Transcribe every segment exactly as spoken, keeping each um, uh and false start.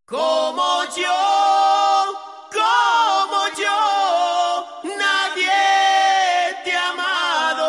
Como yo, como yo, nadie te ha amado.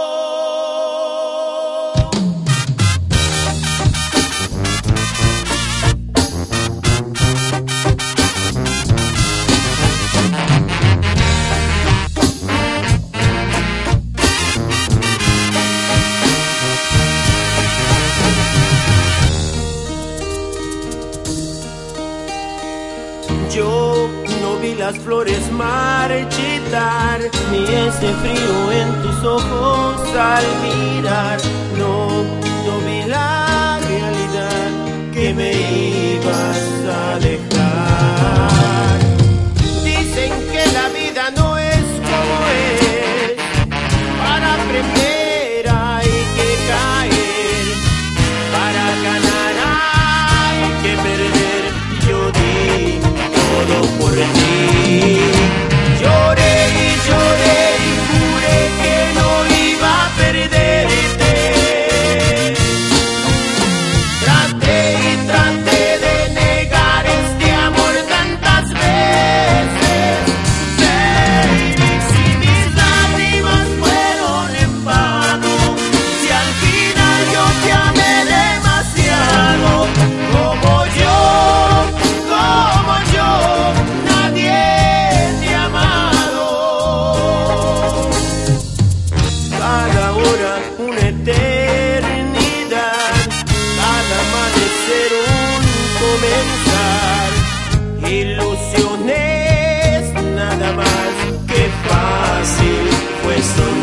Yo no vi las flores marchitar, ni ese frío en tus ojos al mirar. No, no vi la realidad que me ibas a dejar. Dicen que la vida no es como es, para aprender hay que caer, para ganar hay que perder. Yo di todo por ti. Lloré y lloré y juré que no iba a perderte. Traté y traté de negar este amor tantas veces. Baby, si mis lágrimas fueron en vano, si al final yo te amé demasiado, como yo, como yo, nadie te ha amado. Cada hora una eternidad, cada amanecer un comenzar. Ilusiones, nada más que fácil fue soñar.